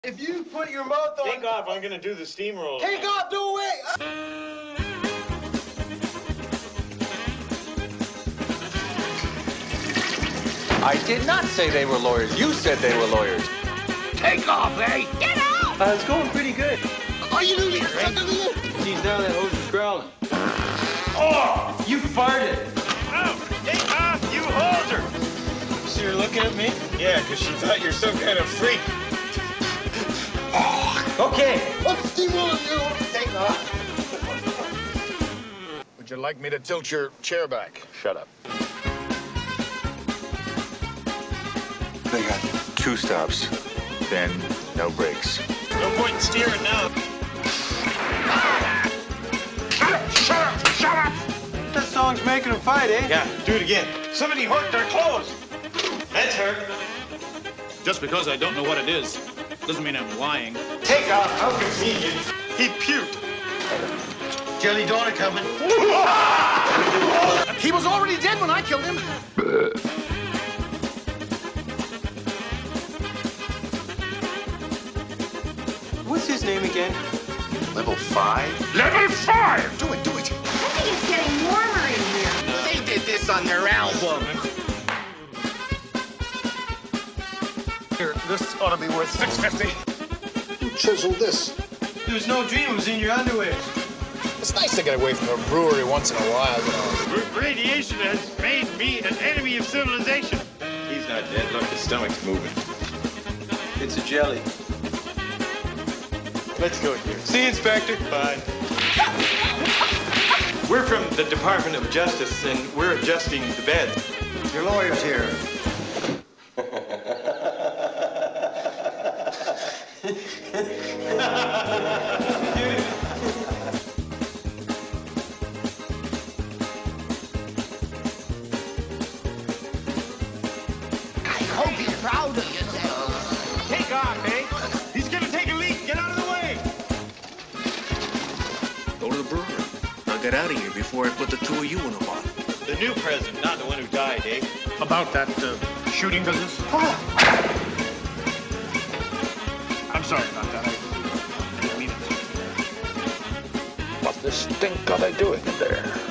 If you put your mouth on... Take off, I'm gonna do the steamroller. Take off, do away! I did not say they were lawyers. You said they were lawyers. Take off, eh? Get out! It's going pretty good. Are you doing it? Geez, now that hose is growling. Oh! You farted! Oh, take off, you hoser! So you're looking at me? Yeah, because she thought you're some kind of freak. Okay. Let's steamroll you. Take off. Would you like me to tilt your chair back? Shut up. They got 2 stops, then no brakes. No point in steering now. Shut up! Shut up! That song's making a fight, eh? Yeah, do it again. Somebody hooked our clothes. That's her. Just because I don't know what it is, doesn't mean I'm lying. Take off, how convenient. He puked. Jelly donut coming. He was already dead when I killed him. What's his name again? Level 5? Level 5! Do it, do it. I think it's getting warmer in here. They did this on their album. Here, this ought to be worth $6.50. Who chiseled this? There was no dream it was in your underwear. It's nice to get away from a brewery once in a while, you know. Radiation has made me an enemy of civilization. He's not dead. Look, his stomach's moving. It's a jelly. Let's go here. See you, Inspector. Bye. We're from the Department of Justice, and we're adjusting the bed. Your lawyer's here. I hope you're proud of yourself. Take off, eh? He's gonna take a leak. Get out of the way. Go to the brewery. I'll get out of here before I put the 2 of you in a bottle. The new president, not the one who died, eh? About that shooting business? I'm sorry about that. I didn't mean it. What the stink are they doing in there?